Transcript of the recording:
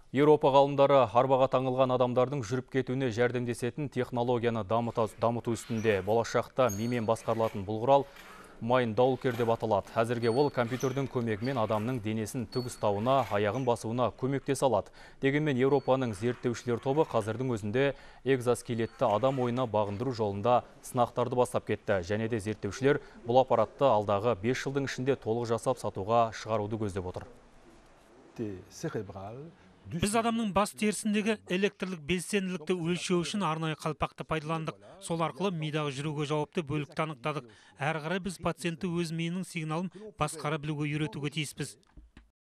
Еуропа ғалымдары арбаға таңылған адамдардың жүріп кетуіне жәрдемдесетін технологияны дамыту үстінде. Болашақта мимен басқарылатын бұл құрал Mindwalker деп аталады. Әзірге ол компьютердің көмегімен адамның денесін тік ұстауына, аяғын басуына көмектесе алады. Дегенмен Еуропаның зерттеушілер тобы қазірдің өзінде экзоскелетті адам ойына бағындыру жолында сынақтарды бастап кетті. Және де зерттеушілер бұл аппаратты алдағы 5 жылдың ішінде толық жасап сатуға шығаруды көздеп отыр. Біз адамның бас терісіндегі электрлік белсенділікті өлшеу үшін арнайы қалпақты пайдаландық. Сол арқылы мидағы жүруге жауапты бөлікті анықтадық. Әрі қарай біз пациентті өз миының сигналын басқара білуге үйретуге тиіспіз.